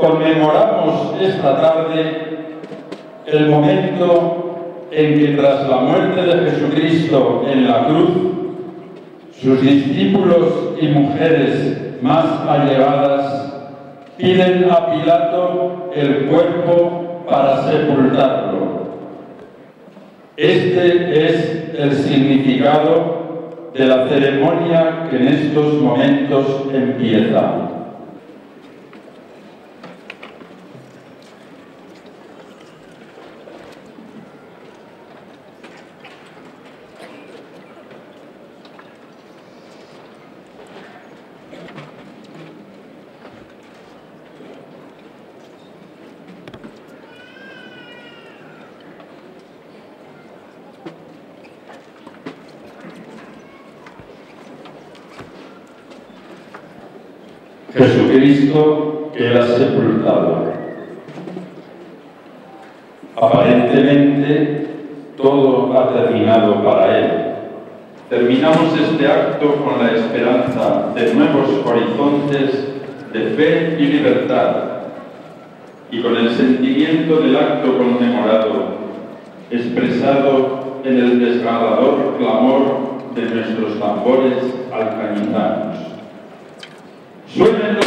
Conmemoramos esta tarde el momento en que tras la muerte de Jesucristo en la cruz, sus discípulos y mujeres más allegadas piden a Pilato el cuerpo para sepultarlo. Este es el significado de la ceremonia que en estos momentos empieza. Jesucristo que Él ha sepultado. Aparentemente todo ha terminado para Él. Terminamos este acto con la esperanza de nuevos horizontes de fe y libertad y con el sentimiento del acto conmemorado expresado en el desgarrador clamor de nuestros tambores alcañizanos. ¡Suenen